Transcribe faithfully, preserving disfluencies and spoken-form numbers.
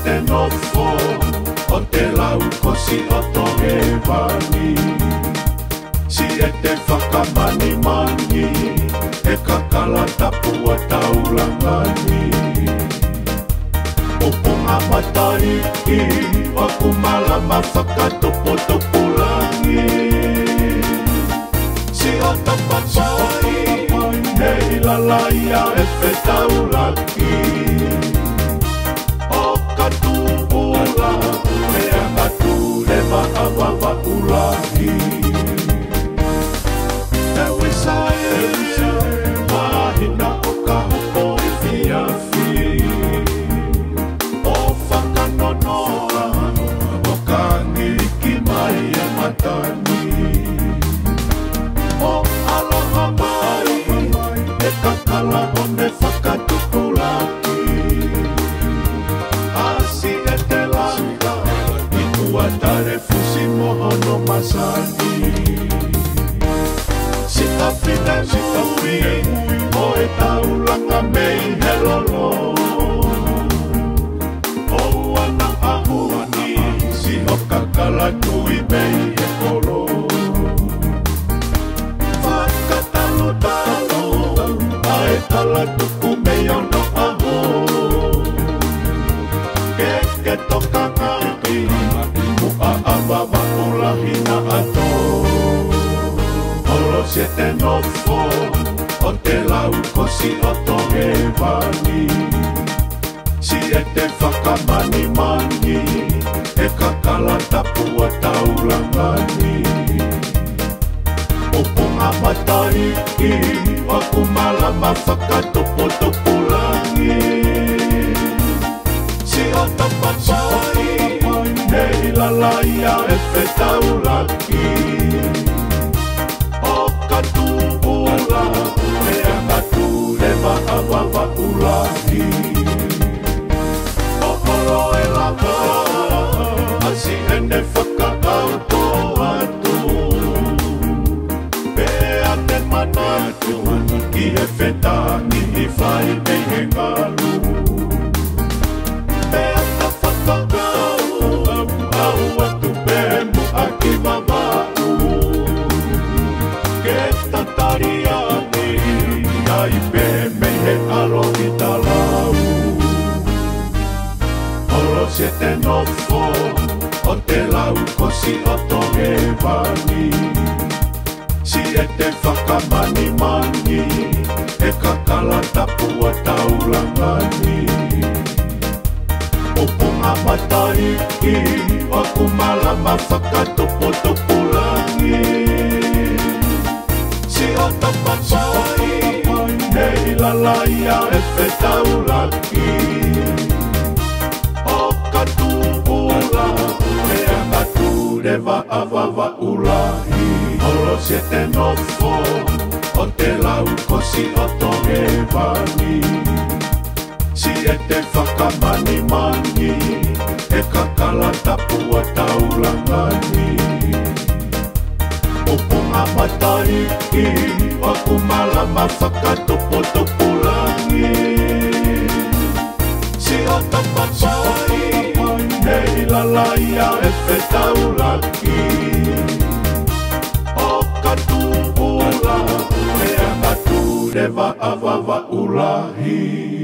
te nofo o te lau kosi o tohe wani. Si e te whakamani mani e kakala tapu a taulangani. O ponga matai ki o kumala ma whakatopo topo langi. Si o tapapai hei lalaia e whetaulaki. O katuula e angatu le maawawa ulahi. E wisae mahina o ka hopo i fiafi. O whakanonoa o ka ngiriki mai e matani. O aloha mai e kakala o me whakatupulaki. Asi e te langa i tua tare fusi mohono masani. Sita whine, sita whine, o e taulanga mei he lolo. O ana ahuni, si ho kakala tui mei e kolo. Whakatalo talo, ae tala tuku mei ono aho. Ke ke toka ngaki, mua awawa ulahi na ato. Olo se te nofo o te lau kosi o tohe wani. Si e te whakamani mani e kakala tapu a taulangani. O ponga matai ki o kumala ma whakatopo topo langi. Si o tapapai hei lalaia e whetaulaki. O katuula e angatu le maawawa ulahi. O holo e lava asi e ne whakaauto atu. Pea te manatu ki he whetani i whai mei he ngalu. Pea ta whakakau au atu pe mu aki mamau. Ke ta tariani ai pe mei he alo i talau. Olo se te nofo o te lau kosi o tohe wani. Si e te whakamani mani e kakala tapu a taulangani. O ponga matai ki o kumala ma whakatopo topo langi. Si o tapapai hei lalaia e whetaulaki. O katuula e angatu le waawawa ulahi. Olo se te nofo o te lau kosi o tohe wani. Si e te whakamani mani e kakala tapu a taulangani. O ponga matai ki o kumala ma whakatopo topo langi. Si o tapapai hei lalaia e whetaulaki. O katuula e angatu le waawawa ulahi.